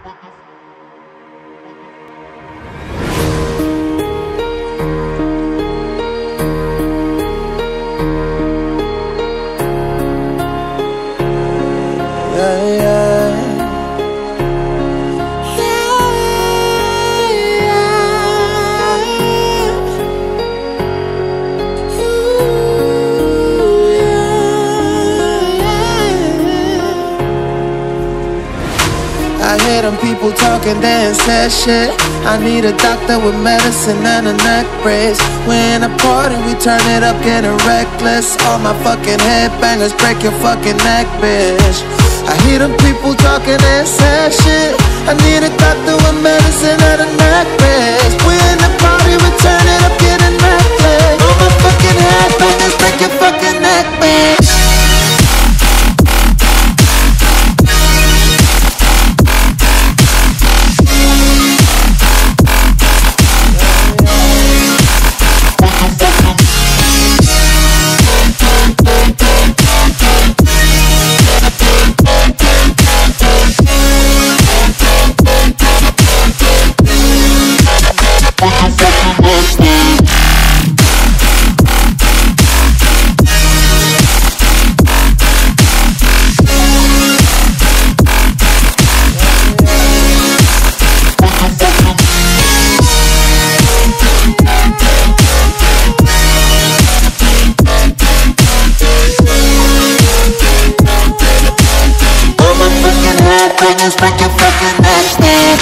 I hear them people talking, they ain't said shit. I need a doctor with medicine and a neck brace. We in a party, we turn it up, getting reckless. All my fucking headbangers break your fucking neck, bitch. I hear them people talking, they ain't said shit. I need a doctor with medicine and a neck brace. We in the party, we turn it up, getting reckless. All my fucking headbangers break your fucking neck, bitch. Break your fucking neck, man.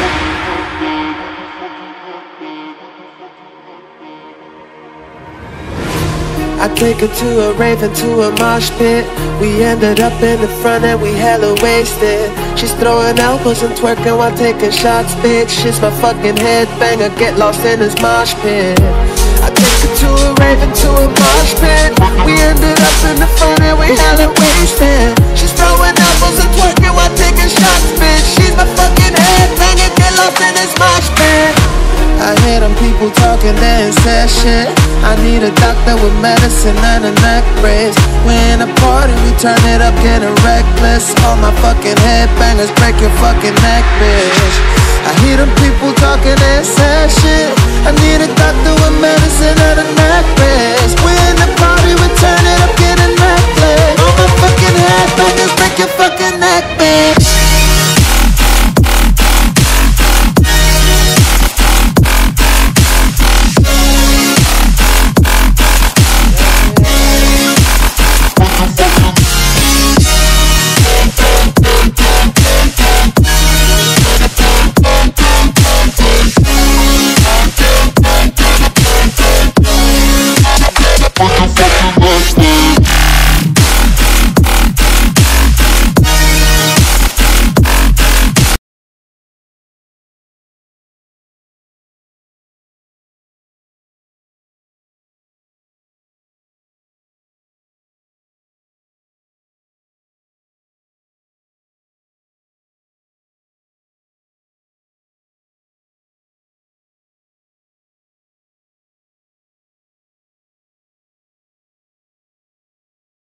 I take her to a rave and to a mosh pit. We ended up in the front and we hella wasted. She's throwing elbows and twerking while taking shots, bitch. She's my fucking headbanger, get lost in this mosh pit. I take her to a rave and to a mosh pit. We ended up in the front and we hella wasted. She's throwing elbows and twerking while taking shots, bitch. She's my fucking headbanger, get lost in this mosh pit. I hear them people talking, they ain't said shit. I need a doctor with medicine and a neck brace. We in a party, we turn it up, getting reckless. All my fucking headbangers break your fucking neck, bitch. I hear them people talking, they ain't said shit. I need a doctor with medicine and a neck brace. We in the party, we turn it up, getting reckless. All my fucking headbangers break your fucking